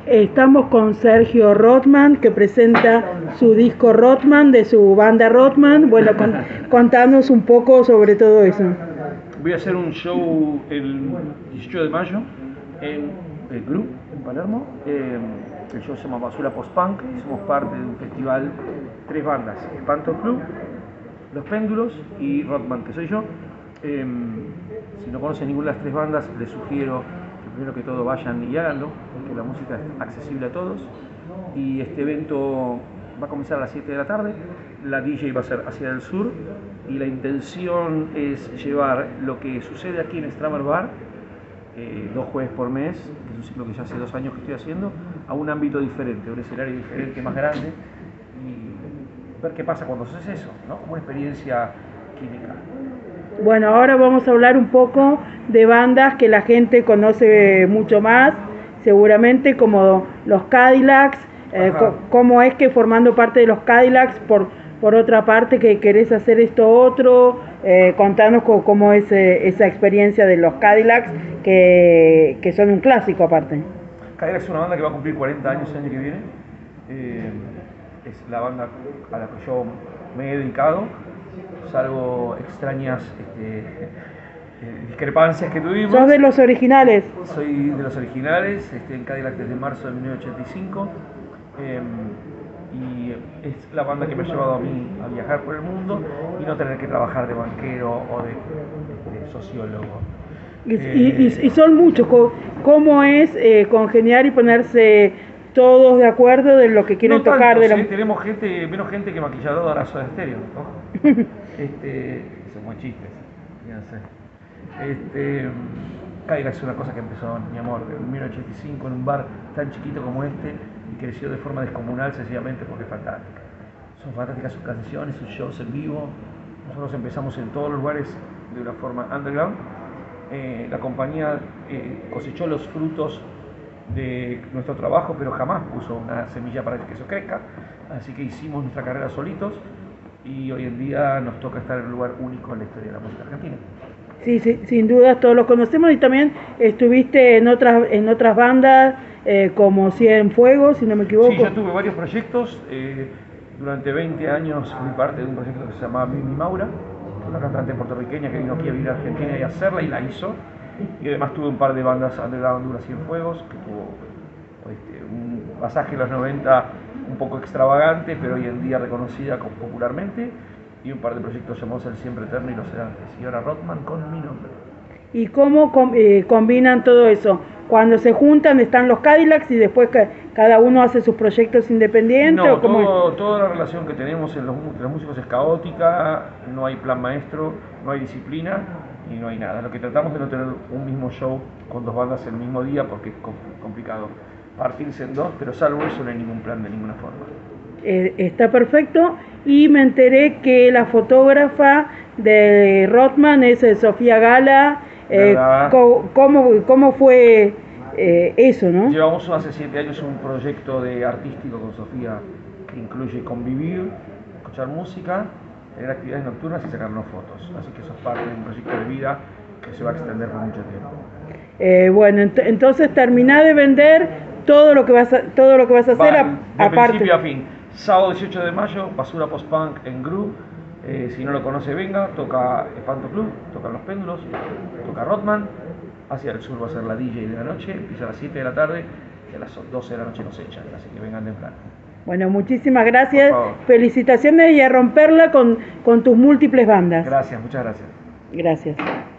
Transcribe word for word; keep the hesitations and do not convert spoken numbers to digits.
Estamos con Sergio Rothman, que presenta su disco Rothman, de su banda Rothman. Bueno, con, contanos un poco sobre todo eso. Voy a hacer un show el dieciocho de mayo en el Gru, en Palermo. Eh, el show se llama Basura Post-Punk y somos parte de un festival, tres bandas, Espanto Club, Los Péndulos y Rothman, que soy yo. Eh, si no conocen ninguna de las tres bandas, les sugiero que primero que todo vayan y háganlo, porque la música es accesible a todos. Y este evento va a comenzar a las siete de la tarde, la D J va a ser hacia el sur y la intención es llevar lo que sucede aquí en Stramer Bar, eh, dos jueves por mes, que es un ciclo que ya hace dos años que estoy haciendo, a un ámbito diferente, a un escenario diferente, más grande, y ver qué pasa cuando se hace eso, ¿no? Como una experiencia química. Bueno, ahora vamos a hablar un poco de bandas que la gente conoce mucho más, seguramente, como los Cadillacs. Eh, ¿Cómo es que formando parte de los Cadillacs, por, por otra parte, que querés hacer esto otro? Eh, contanos cómo es eh, esa experiencia de los Cadillacs, que, que son un clásico aparte. Cadillacs es una banda que va a cumplir cuarenta años el año que viene. Eh, es la banda a la que yo me he dedicado, salvo extrañas este, eh, discrepancias que tuvimos. ¿Sos de los originales? Soy de los originales, estoy en Cadillac desde marzo de mil novecientos ochenta y cinco. Eh, y es la banda que me ha llevado a mí a viajar por el mundo y no tener que trabajar de banquero o de, de sociólogo. Y, eh, y, y son muchos. ¿Cómo es eh, congeniar y ponerse todos de acuerdo de lo que quieren no tocar? Tanto, de la... sí, tenemos gente, menos gente que maquilladora de Soda Stereo, ¿no? este, son muy chistes, ya sé. Este, Cadillac es una cosa que empezó, mi amor, en mil novecientos ochenta y cinco en un bar tan chiquito como este y creció de forma descomunal sencillamente porque es fantástica. Son fantásticas sus canciones, sus shows en vivo. Nosotros empezamos en todos los lugares de una forma underground. Eh, la compañía eh, cosechó los frutos de nuestro trabajo, pero jamás puso una semilla para que eso crezca. Así que hicimos nuestra carrera solitos y hoy en día nos toca estar en un lugar único en la historia de la música argentina. Sí, sí, sin duda todos lo conocemos, y también estuviste en otras en otras bandas eh, como Cienfuegos, si no me equivoco. Sí, yo tuve varios proyectos. Eh, durante veinte años fui parte de un proyecto que se llamaba Mimi Maura, una cantante puertorriqueña que vino aquí a vivir a Argentina y a hacerla, y la hizo. Y además tuve un par de bandas underground duras, Cienfuegos, que tuvo este, un pasaje en los noventa un poco extravagante, pero hoy en día reconocida popularmente. Y un par de proyectos llamados El Siempre Eterno y Los Sedantes, y ahora Rothman con mi nombre. ¿Y cómo eh, combinan todo eso? Cuando se juntan están los Cadillacs y después que cada uno hace sus proyectos independientes. No, ¿o cómo todo, es? toda la relación que tenemos en los, entre los músicos es caótica, no hay plan maestro, no hay disciplina y no hay nada. Lo que tratamos de no tener un mismo show con dos bandas el mismo día, porque es complicado partirse en dos, pero salvo eso no hay ningún plan de ninguna forma. Eh, está perfecto, y me enteré que la fotógrafa de Rothman es eh, Sofía Gala. Eh, ¿cómo, ¿Cómo fue eh, eso, no? Llevamos hace siete años un proyecto de artístico con Sofía que incluye convivir, escuchar música, tener actividades nocturnas y sacarnos fotos. Así que eso es parte de un proyecto de vida que se va a extender por mucho tiempo. Eh, bueno, ent entonces terminá de vender todo lo que vas a, todo lo que vas a hacer, va, a, de aparte. Principio a fin. Sábado dieciocho de mayo, Basura Post-Punk en Gru. Eh, si no lo conoce, venga. Toca Espanto Club, tocan Los Péndulos, toca Rothman. Hacia el sur va a ser la D J de la noche, empieza a las siete de la tarde y a las doce de la noche nos echan, así que vengan temprano. Bueno, muchísimas gracias, felicitaciones y a romperla con, con tus múltiples bandas. Gracias, muchas gracias. Gracias.